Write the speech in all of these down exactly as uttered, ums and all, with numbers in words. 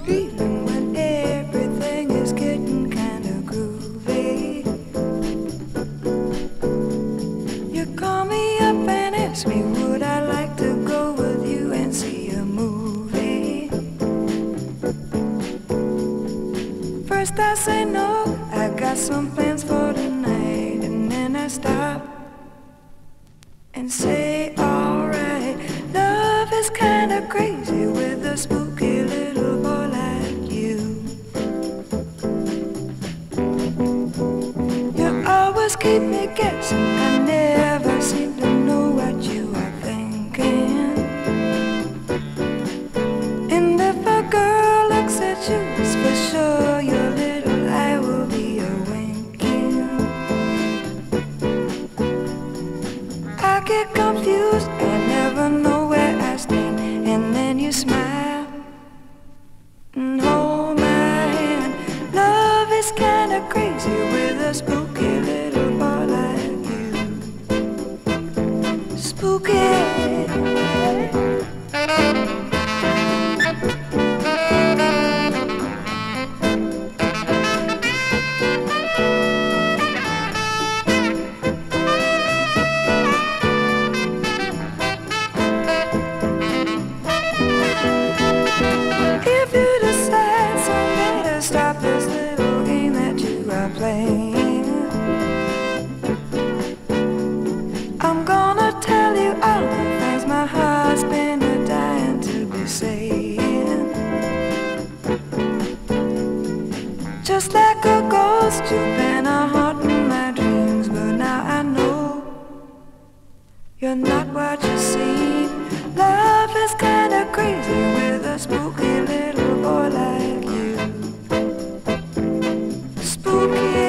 feeling when everything is getting kinda groovy. You call me up and ask me would I like to go with you and see a movie. First I say no, I got some plans for tonight, and then I stop and say alright. Love is kinda crazy with a spooky little boy like you. You always keep me guessing, I never seem to know what you are thinking. And if a girl looks at you, it's for sure your little eye will be a winking. I get confused, I never know where I stand, and then you smile and hold my hand. Love is kinda crazy with a spooky little boy like you. Spooky. If you decide someday to stop this little game that you are playing, I'm gonna tell you all the things my heart's been a dying to be saying. Just like a ghost, you've been a haunting my dreams, but now I know you're not what you seem. Love is kinda crazy with a spooky little boy like you. Spooky.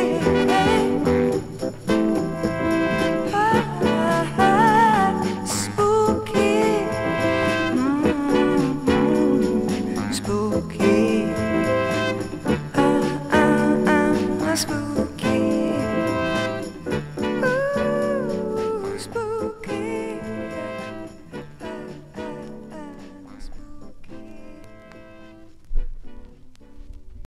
Ah, ah, ah, spooky. Mm-hmm. Spooky. Ah, ah, ah, spooky.